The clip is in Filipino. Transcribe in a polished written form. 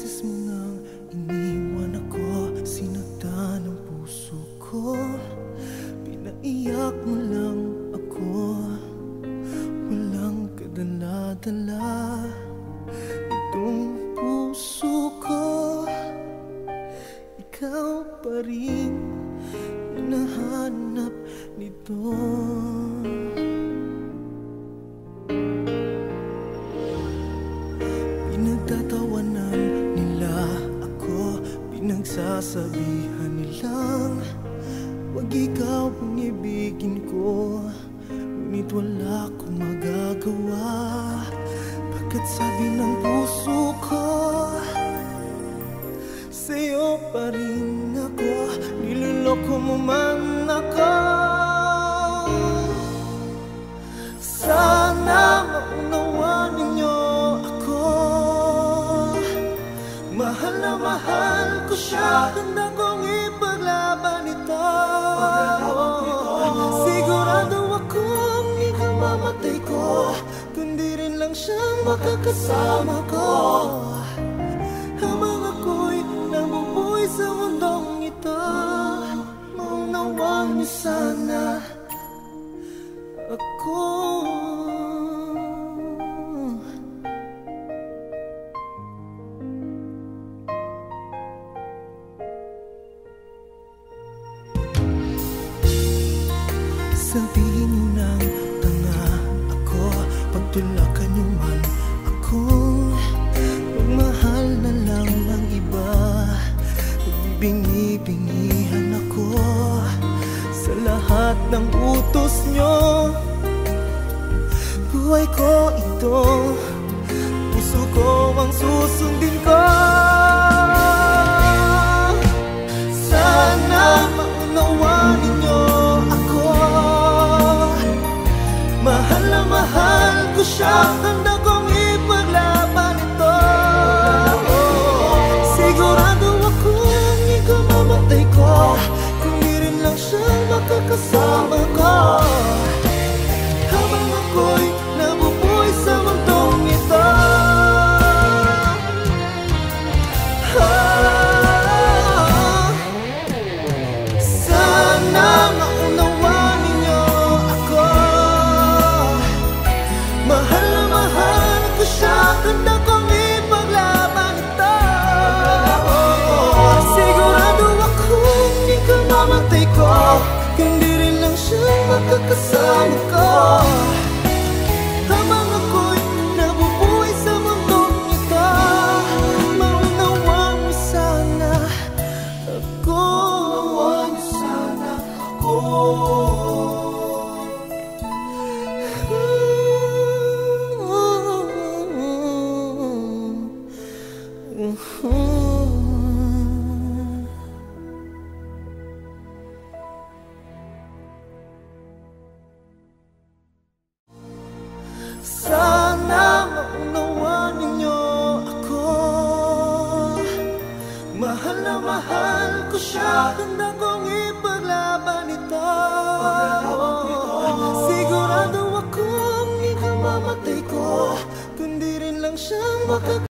beses mo nang iniwan ako, sinaktan ang puso ko, pinaiyak mo lang ako, walang kadala-dala itong puso ko. Ikaw pa rin hinahanap nito. Pinagtatawanan nila ako, pinagsasabihan nilang wag ikaw ang ibigin ko, ngunit wala akong magagawa. Bakit sabi ng puso ko, sa'yo pa rin ako, niloloko mo man ako. Sana maunawa ninyo ako, mahal na mahal ko siya, handa kong ipaglaban ito. Sigurado akong ikamamatay ko, kundi rin lang siyang makakasama ko. Habang ako'y nabubuhay sa mundong ito, maunawaan niyo sana ako. Sabihin niyo nang tanga ako, pagtulakan niyo man ako, magmahal na lang ng iba, bingi-bingihan ako sa lahat ng utos niyo. Buhay ko ito, puso ko ang susundin ko. Sana maunawaan ninyo ako, mahal na mahal ko siya, handa kong ipaglaban ito. Sigurado akong ikamamatay ko, kundi rin lang siya makakasama ko. Habang ako'y nabubuhay sa mundong ito, sana maunawaan ninyo ako, mahal na mahal ko siya, handa kong ipaglaban ito. Sigurado akong ikamamatay ko, kundi rin lang siya makakasama ko. Habang ako'y nabubuhay sa mundong ito, maunawaan mo sana ako. Maunawaan mo sana ako. Sana maunawaan ninyo ako, mahal na mahal ko siya, handa kong ipaglaban ito. Sigurado akong ikamamatay ko, kundi rin lang siyang